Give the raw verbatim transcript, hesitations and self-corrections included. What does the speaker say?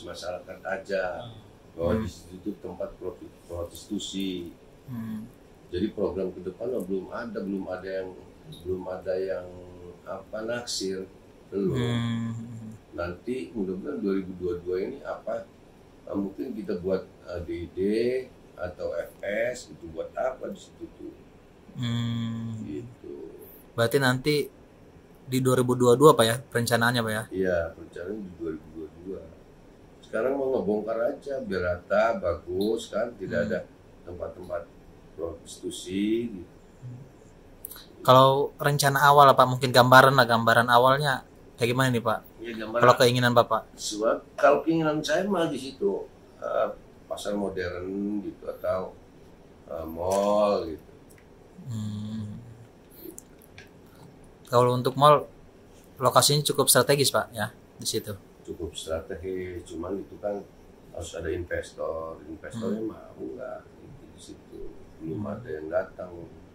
masyarakat aja bahwa hmm. di situ itu tempat prostitusi. Hmm. Jadi program ke depan belum ada, belum ada yang belum ada yang apa naksir belum. Hmm. Nanti mudah-mudahan dua ribu dua puluh dua ini apa mungkin kita buat uh, D D atau F S itu buat apa di situ tuh. Hmm. Gitu. Berarti nanti di dua ribu dua puluh dua Pak ya perencanaannya Pak ya? Iya, perencanaan di dua ribu dua puluh dua. Sekarang mau ngebongkar aja biar rata, bagus kan, tidak hmm. ada tempat-tempat prostitusi gitu. Kalau rencana awal Pak, mungkin gambaran lah, gambaran awalnya kayak gimana nih Pak? Ya, kalau keinginan Bapak? Sebab kalau keinginan saya mah di situ uh, pasar modern gitu atau uh, mall gitu. Hmm. Kalau untuk mall lokasinya cukup strategis Pak ya di situ. Cukup strategis, cuman itu kan harus ada investor, investornya hmm. mau nggak di situ, belum hmm. ada yang datang.